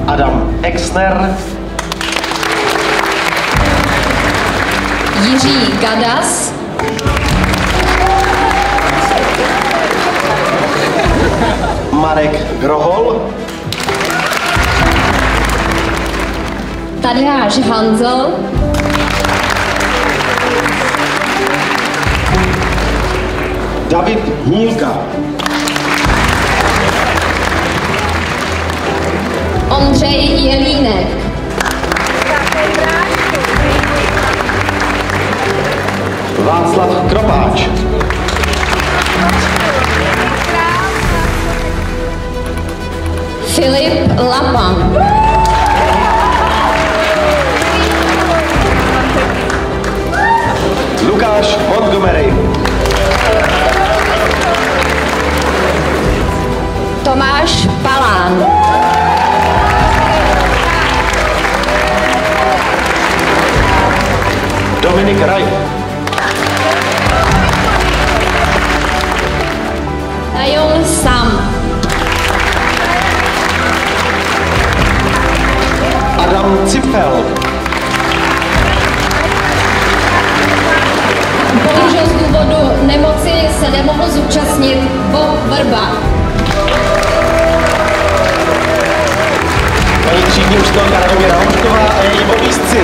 Adam Exner, Jiří Gadas, Marek Grohol, Tadeáš Hanzel, David Hůlka, Ondřej Jelínek, Václav Kropáč, Filip Lapan, Lukáš Montgomery, Tomáš Palán, Dominik Raj, Tajon Sam, Adam Cipel, bohužel z důvodu nemoci se nemohl zúčastnit Bob Vrba. paní třídní učitelka Radomíra Houšková a její obízci.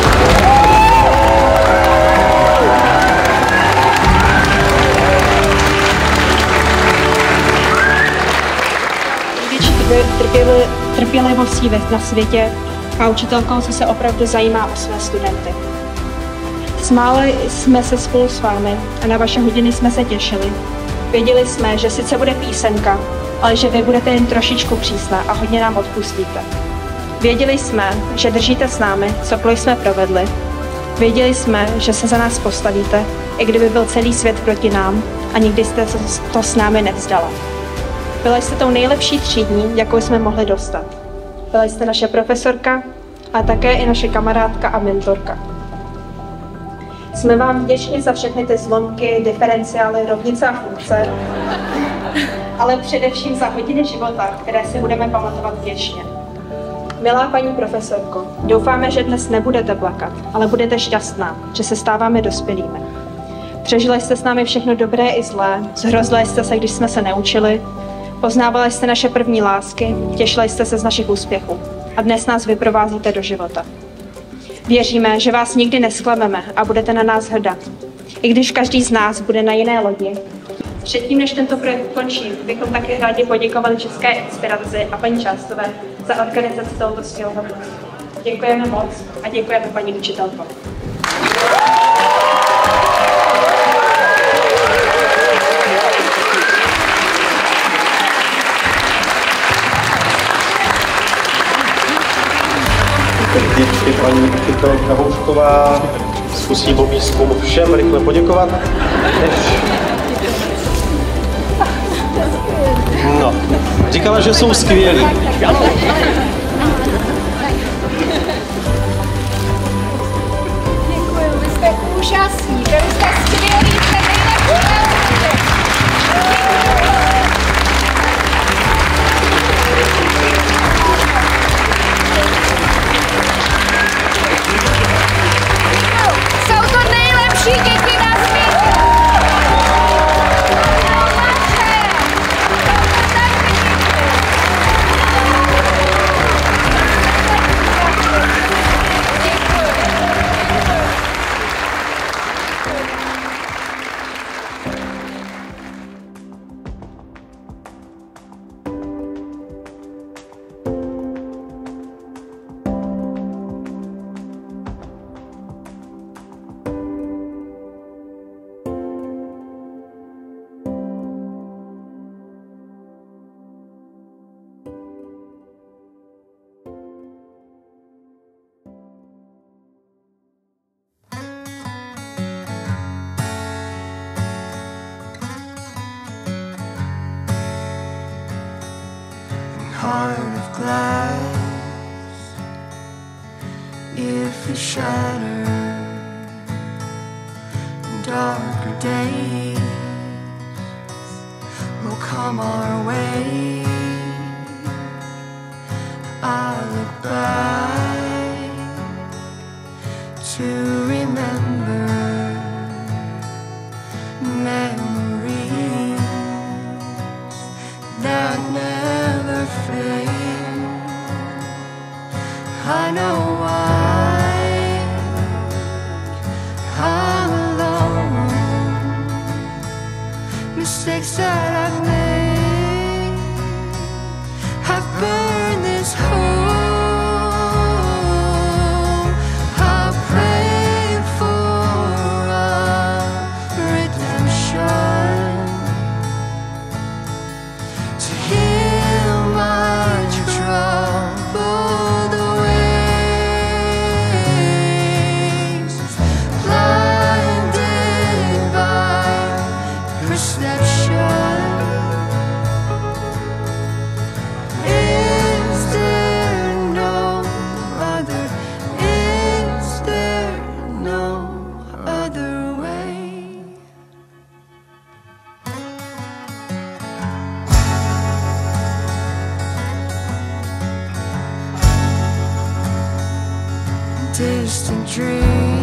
Největší trpělivostí na světě a učitelkou, co se opravdu zajímá o své studenty. Smáli jsme se spolu s vámi a na vaše hodiny jsme se těšili. Věděli jsme, že sice bude písemka, ale že vy budete jen trošičku přísná a hodně nám odpustíte. Věděli jsme, že držíte s námi, cokoliv jsme provedli. Věděli jsme, že se za nás postavíte, i kdyby byl celý svět proti nám a nikdy jste to s námi nevzdala. Byla jste tou nejlepší třídní, jakou jsme mohli dostat. Byla jste naše profesorka a také i naše kamarádka a mentorka. Jsme vám vděční za všechny ty zlomky, diferenciály, rovnice a funkce, ale především za hodiny života, které si budeme pamatovat věčně. Milá paní profesorko, doufáme, že dnes nebudete plakat, ale budete šťastná, že se stáváme dospělými. Přežili jste s námi všechno dobré i zlé, zhrozili jste se, když jsme se neučili, poznávali jste naše první lásky, těšili jste se z našich úspěchů a dnes nás vyprovázíte do života. Věříme, že vás nikdy nesklameme a budete na nás hrdá. I když každý z nás bude na jiné lodi. Předtím, než tento projekt ukončím, bychom také rádi poděkovali České inspiraci a paní Částové za organizaci tohoto skvělého kurzu. Děkujeme moc a děkujeme paní učitelko. Vždycky paní učitelka Houšková zkusí obízkům všem rychle poděkovat. No, říkala, že jsou skvělí. Děkuju, vy jste úžasní, vy jste skvělí, jste nejlepší. Jsou to nejlepší děti na světě. Heart of glass, if it shattered, darker days will come our way. I to remember memories that never fade. I know why I'm alone. Mistakes that I've made have burned this hole. I pray for a redemption to heal my troubled ways, blinded by perception. Is there no other? Is there no other way? Distant dreams